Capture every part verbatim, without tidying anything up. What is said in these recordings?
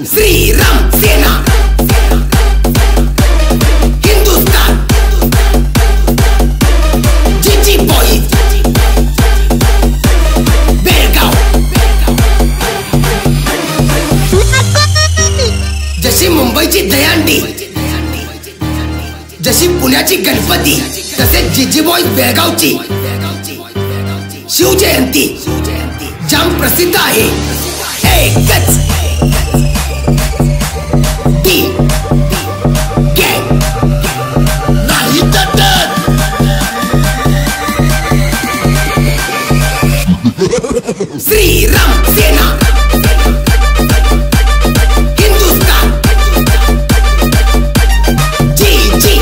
श्री राम सेना हिंदुस्तान जीजी बॉईज बेळगाव जशी मुंबईची दहीहंडी जशी पुण्याची गणपती तसेच जीजी बॉईज बेळगावची शिवजयंती जाम प्रसिद्ध आहे। एकच टी गँग नाही तटत। Shri Ram Sena Hindustan G G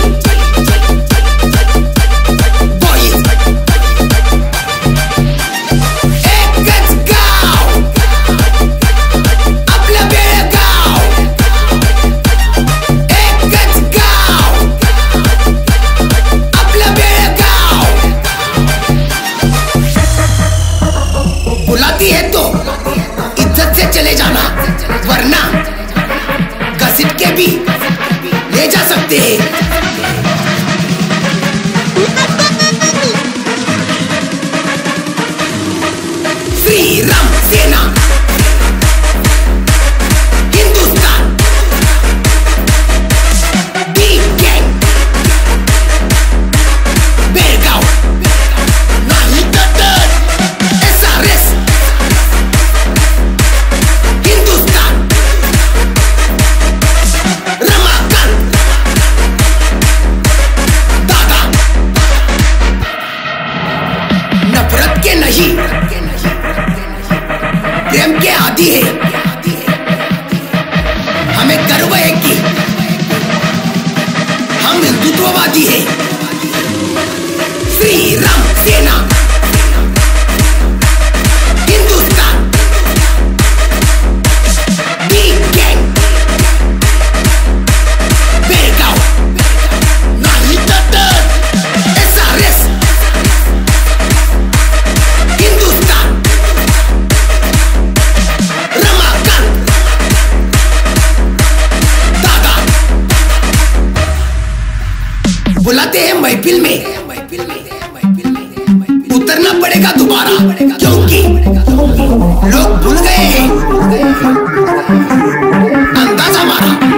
boys एकच गाव आपलं बेळगाव एकच गाव आपलं बेळगाव बुलाती है तो इज्जत से चले जाना वरना घसीट के भी ले जा सकते हैं। श्री राम सेना हिंदुस्तान डी गँग बेळगाव नाही तटत। S R S Hindustan Ramakant दादा नफरत के नहीं प्रेम के आदि है। हमें गर्व है कि हम हिंदुत्ववादी हैं। श्री राम सेना हिंदुस्तान डी गँग बेळगाव नाही तटत। S R S Hindustan Ramakant दादा बुलाते हैं महफिल में उतरना पड़ेगा दोबारा क्योंकि लोग भूल गए हैं अंदाज हमारा।